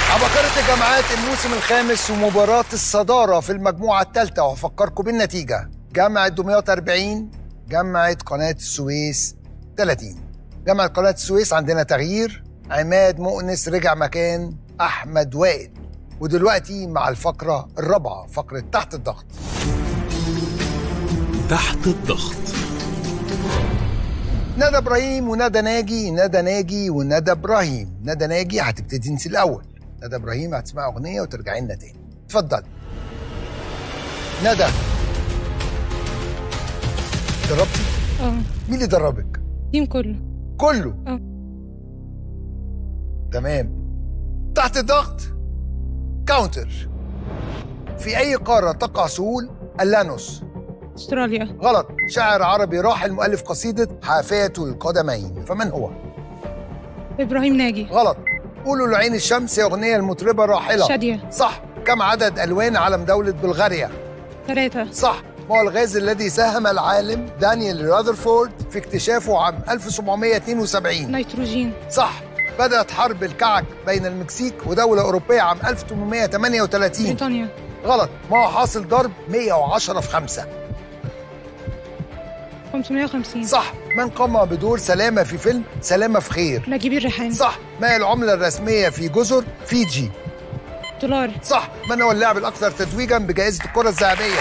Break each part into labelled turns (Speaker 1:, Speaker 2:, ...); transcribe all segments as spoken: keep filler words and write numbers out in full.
Speaker 1: عبقرة الجامعات الموسم الخامس ومباراة الصدارة في المجموعة الثالثة، وهفكركم بالنتيجة: جامعة دمياط أربعين، جامعة قناة السويس ثلاثين. جامعة قناة السويس عندنا تغيير، عماد مؤنس رجع مكان أحمد وائل. ودلوقتي مع الفقرة الرابعة، فقرة تحت الضغط.
Speaker 2: تحت الضغط.
Speaker 1: ندى ابراهيم وندى ناجي، ندى ناجي وندى ابراهيم. ندى ناجي هتبتدي انت الاول، ندى ابراهيم هتسمع اغنيه وترجعي لنا تاني. اتفضلي. ندى، دربتي؟
Speaker 3: اه.
Speaker 1: مين اللي دربك؟
Speaker 3: التيم كله.
Speaker 1: كله؟
Speaker 3: اه.
Speaker 1: تمام. تحت الضغط. كاونتر. في اي قاره تقع سهول اللانوس؟
Speaker 3: استراليا.
Speaker 1: غلط. شاعر عربي راحل مؤلف قصيدة حافية القدمين، فمن هو؟
Speaker 3: ابراهيم ناجي.
Speaker 1: غلط. قولوا لعين الشمس هي أغنية المطربة الراحلة.
Speaker 3: شادية.
Speaker 1: صح. كم عدد ألوان علم دولة بلغاريا؟
Speaker 3: ثلاثة.
Speaker 1: صح. ما هو الغاز الذي ساهم العالم دانيال راذرفورد في اكتشافه عام ألف وسبعمائة واثنين وسبعين؟
Speaker 3: نيتروجين.
Speaker 1: صح. بدأت حرب الكعك بين المكسيك ودولة أوروبية عام ألف وثمانمائة وثمانية وثلاثين؟
Speaker 3: بريطانيا.
Speaker 1: غلط. ما هو حاصل ضرب مئة وعشرة في خمسة؟
Speaker 3: خمسمائة وخمسين.
Speaker 1: صح. من قام بدور سلامة في فيلم سلامة في خير؟
Speaker 3: نجيب الريحاني.
Speaker 1: صح. ما هي العملة الرسمية في جزر فيجي؟
Speaker 3: دولار.
Speaker 1: صح. من هو اللاعب الأكثر تتويجا بجائزة الكرة الذهبية؟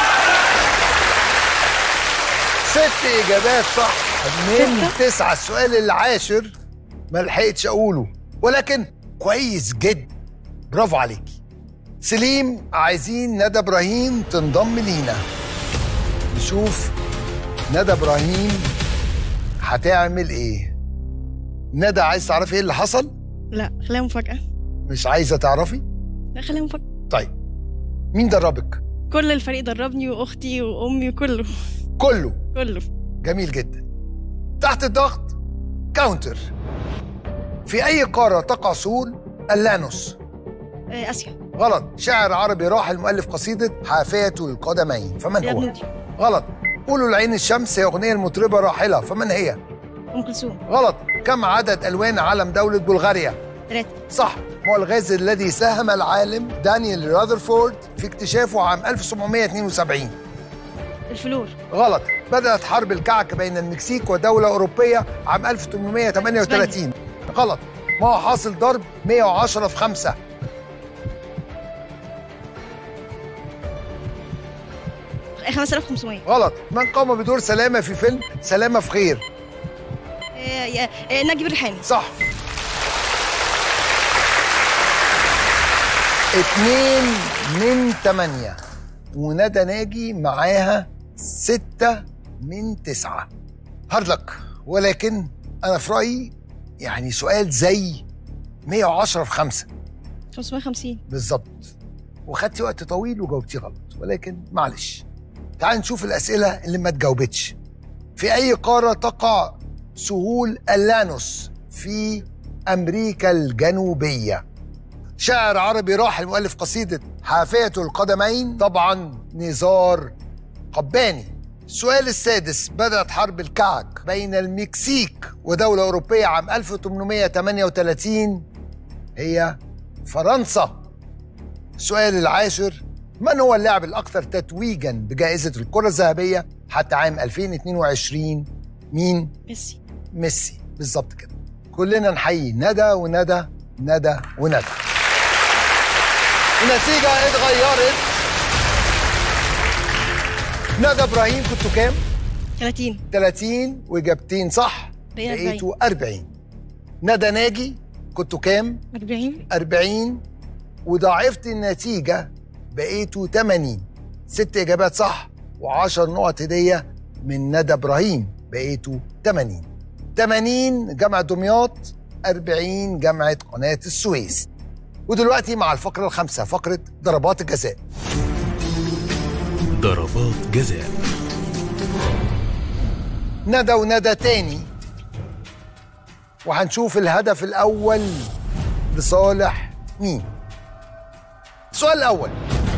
Speaker 1: ست إجابات صح من تسعة. السؤال العاشر ما لحقتش أقوله، ولكن كويس جدا، برافو عليكي. سليم، عايزين ندى إبراهيم تنضم لينا. نشوف ندى إبراهيم هتعمل إيه. ندى، عايز تعرفي إيه اللي حصل؟
Speaker 4: لا، خليها مفاجأة.
Speaker 1: مش عايزة تعرفي؟
Speaker 4: لا، خليها مفاجأة.
Speaker 1: طيب، مين دربك؟
Speaker 4: كل الفريق دربني، وأختي وأمي وكله.
Speaker 1: كله؟
Speaker 4: كله.
Speaker 1: جميل جدا. تحت الضغط. كاونتر. في أي قارة تقع سهول اللانوس؟
Speaker 4: آه، آسيا.
Speaker 1: غلط. شاعر عربي راحل مؤلف قصيدة حافية القدمين، فمن هو؟
Speaker 4: يا
Speaker 1: غلط. قولوا لعين الشمس هي أغنية المطربة راحلة، فمن هي؟
Speaker 4: أم كلثوم.
Speaker 1: غلط. كم عدد ألوان علم دولة بلغاريا؟
Speaker 4: ثلاثة.
Speaker 1: صح. ما هو الغاز الذي ساهم العالم دانيال راذرفورد في اكتشافه عام ألف وسبعمائة واثنين وسبعين؟
Speaker 4: الفلور.
Speaker 1: غلط. بدأت حرب الكعك بين المكسيك ودولة أوروبية عام ألف وثمانمائة وثمانية وثلاثين؟ غلط. ما هو حاصل ضرب مئة وعشرة في خمسة؟
Speaker 4: خمسة آلاف وخمسمائة.
Speaker 1: غلط. من قام بدور سلامة في فيلم سلامة في خير؟
Speaker 4: آه، آه، نجيب الريحاني.
Speaker 1: صح. اتنين من تمانية، وندى ناجي معاها ستة من تسعة. هارد لك. ولكن أنا في رأيي يعني سؤال زي مئة وعشرة في خمسة.
Speaker 4: خمسمائة وخمسين.
Speaker 1: بالظبط. وخدتي وقت طويل وجاوبتي غلط، ولكن معلش. تعال نشوف الأسئلة اللي ما تجاوبتش. في أي قارة تقع سهول اللانوس؟ في أمريكا الجنوبية. شاعر عربي راحل مؤلف قصيدة حافية القدمين؟ طبعا نزار قباني. السؤال السادس: بدأت حرب الكعك بين المكسيك ودولة أوروبية عام ألف وثمانمائة وثمانية وثلاثين؟ هي فرنسا. السؤال العاشر: من هو اللاعب الأكثر تتويجاً بجائزة الكرة الذهبية حتى عام ألفين واثنين وعشرين؟ مين؟
Speaker 4: ميسي.
Speaker 1: ميسي، بالظبط كده. كلنا نحيي ندى وندى ندى وندى. النتيجة اتغيرت. ندى إبراهيم كنتوا كام؟
Speaker 4: ثلاثين.
Speaker 1: ثلاثين وإجابتين صح، بقيتوا أربعين. ندى ناجي كنتوا كام؟
Speaker 3: أربعين.
Speaker 1: أربعين وضاعفت النتيجة، بقيتوا ثمانين. ست إجابات صح وعشر نقط هدية من ندى إبراهيم، بقيتوا ثمانين. ثمانين جامعة دمياط، أربعين جامعة قناة السويس. ودلوقتي مع الفقرة الخامسة، فقرة ضربات الجزاء.
Speaker 2: ضربات جزاء.
Speaker 1: ندى وندى تاني، وهنشوف الهدف الأول لصالح مين. السؤال الأول: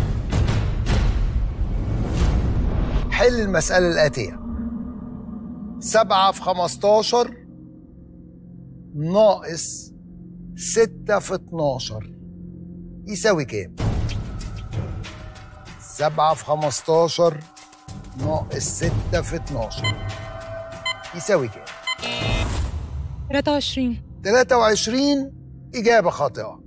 Speaker 1: حل المسألة الآتية: سبعة في خمستاشر ناقص ستة في اتناشر يساوي كام؟ سبعة في خمستاشر ناقص ستة في اتناشر يساوي كام؟
Speaker 3: تلاتة وعشرين.
Speaker 1: تلاتة وعشرين إجابة خاطئة.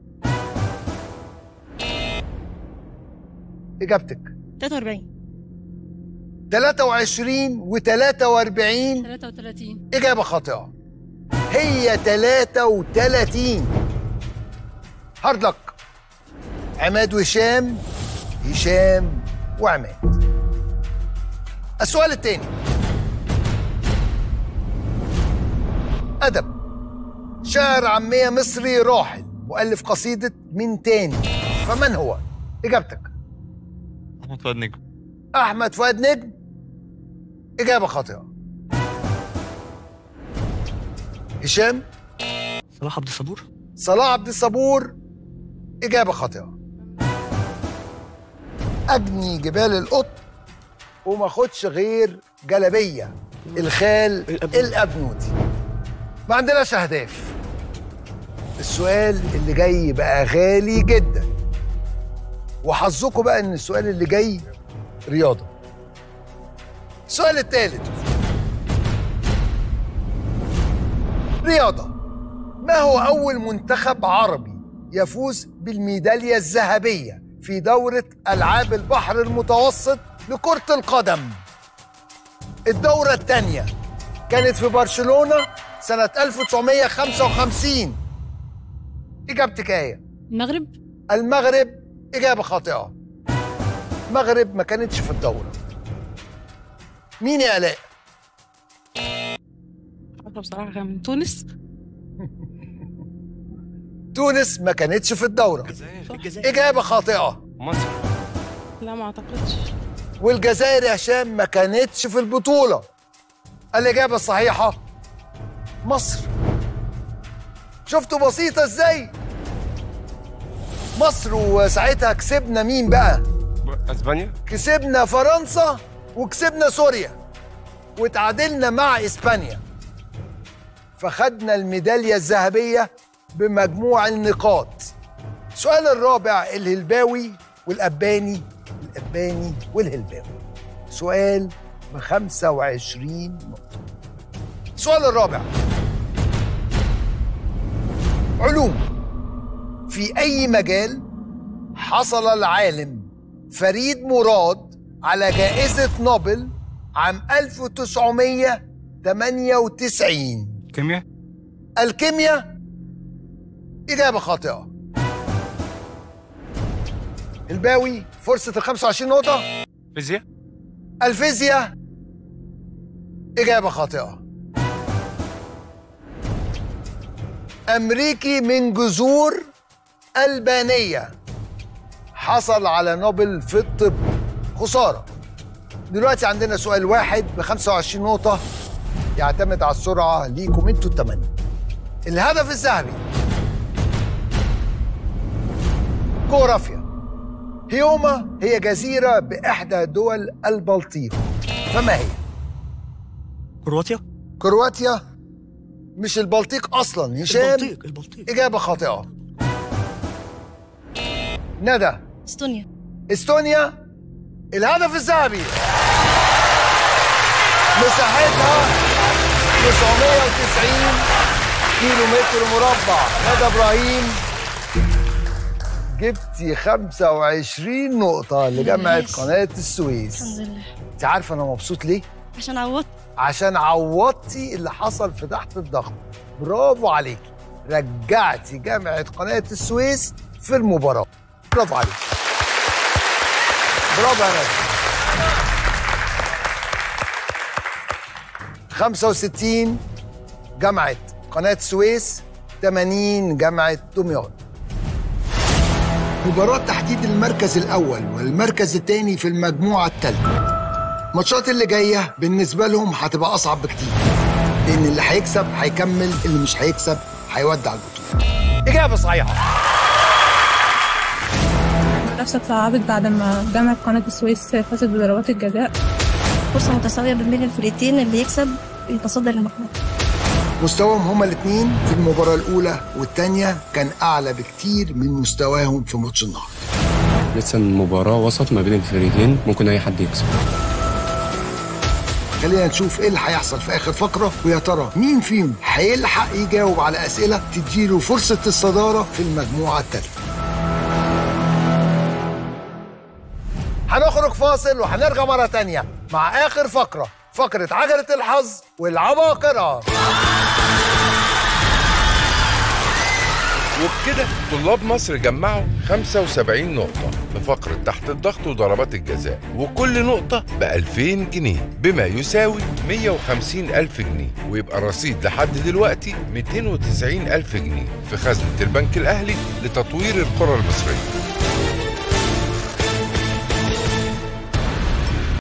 Speaker 1: إجابتك
Speaker 4: تلاتة وأربعين.
Speaker 1: تلاتة وعشرين وتلاتة وأربعين
Speaker 3: تلاتة وتلاتين.
Speaker 1: إجابة خاطئة. هي تلاتة وتلاتين. هارد لك. عماد وهشام، هشام وعماد. السؤال الثاني. أدب. شاعر عامية مصري راحل مؤلف قصيدة من تاني، فمن هو؟ إجابتك.
Speaker 5: أحمد فؤاد نجم.
Speaker 1: أحمد فؤاد نجم إجابة خاطئة. هشام.
Speaker 5: صلاح عبد الصبور.
Speaker 1: صلاح عبد الصبور إجابة خاطئة. أجني جبال القط وما خدش غير جلبية الخال الأبنودي. ما عندناش أهداف. السؤال اللي جاي بقى غالي جدا، وحظكم بقى إن السؤال اللي جاي رياضة. السؤال الثالث رياضة. ما هو أول منتخب عربي يفوز بالميدالية الذهبية في دورة ألعاب البحر المتوسط لكرة القدم؟ الدورة الثانية كانت في برشلونة سنة ألف وتسعمية وخمسة وخمسين. إجابتك إيه؟
Speaker 3: المغرب.
Speaker 1: المغرب إجابة خاطئة. المغرب ما كانتش في الدورة. مين يا آلاء؟
Speaker 3: بصراحة كان تونس.
Speaker 1: تونس ما كانتش في الدورة. إجابة خاطئة.
Speaker 5: مصر.
Speaker 3: لا ما أعتقدش.
Speaker 1: والجزائر يا هشام ما كانتش في البطولة. الإجابة الصحيحة مصر. شفتوا بسيطة إزاي؟ مصر. وساعتها كسبنا مين بقى؟
Speaker 5: اسبانيا.
Speaker 1: كسبنا فرنسا وكسبنا سوريا وتعادلنا مع إسبانيا، فخدنا الميدالية الذهبية بمجموع النقاط. السؤال الرابع. الهلباوي والأباني. الأباني والهلباوي. سؤال بخمسة وعشرين نقطة. السؤال الرابع. علوم. في أي مجال حصل العالم فريد مراد على جائزة نوبل عام ألف وتسعمية وتمانية وتسعين؟
Speaker 5: كيمياء.
Speaker 1: الكيمياء إجابة خاطئة. الباوي فرصة ال خمسة وعشرين نقطة.
Speaker 5: فيزياء.
Speaker 1: الفيزياء إجابة خاطئة. أمريكي من جذور ألبانية حصل على نوبل في الطب. خسارة. دلوقتي عندنا سؤال واحد ب خمسة وعشرين نقطة يعتمد على السرعة ليكم انتوا التمانية. الهدف الذهبي. جغرافيا. هيوما هي جزيرة بإحدى دول البلطيق، فما هي؟
Speaker 5: كرواتيا.
Speaker 1: كرواتيا مش البلطيق أصلا. هشام.
Speaker 5: البلطيق. البلطيق.
Speaker 1: إجابة خاطئة. ندى.
Speaker 4: استونيا.
Speaker 1: استونيا. الهدف الذهبي. مساحتها تسعمية وتسعين كيلو متر مربع. ندى إبراهيم جبتي خمسة وعشرين نقطة لجامعة قناة السويس.
Speaker 4: الحمد لله.
Speaker 1: انت عارفة أنا مبسوط ليه؟
Speaker 4: عشان عوضت.
Speaker 1: عشان عوضتي اللي حصل في تحت الضغط. برافو عليكي. رجعتي جامعة قناة السويس في المباراة. برافو عليكي. برافو يا ندى. خمسة وستين جامعة قناة السويس، تمانين جامعة دمياط. مباراة تحديد المركز الأول والمركز الثاني في المجموعة الثالثة. الماتشات اللي جاية بالنسبة لهم هتبقى أصعب بكتير، لأن اللي هيكسب هيكمل، اللي مش هيكسب هيودع البطولة. إجابة صحيحة.
Speaker 3: المنافسة اتصعبت بعد ما جامعة قناة السويس فازت بضربات الجزاء.
Speaker 4: فرصة متساوية بين الفريقين، اللي يكسب يتصدر المجموعة.
Speaker 1: مستواهم هما الاثنين في المباراة الأولى والثانية كان أعلى بكتير من مستواهم في ماتش النهارده.
Speaker 6: لسه المباراة وسط ما بين الفريقين، ممكن أي حد يكسب.
Speaker 1: خلينا نشوف ايه اللي هيحصل في اخر فقره، ويا ترى مين فيهم هيلحق يجاوب على اسئله تديله فرصه الصداره في المجموعه الثالثه. هنخرج فاصل وهنرجع مره تانية مع اخر فقره، فقره عجله الحظ والعباقره.
Speaker 7: وبكده طلاب مصر جمعوا خمسة وسبعين نقطة في فقرة تحت الضغط وضربات الجزاء، وكل نقطة بألفين جنيه بما يساوي مية وخمسين ألف جنيه، ويبقى الرصيد لحد دلوقتي مئتين وتسعين ألف جنيه في خزنة البنك الأهلي لتطوير القرى المصرية.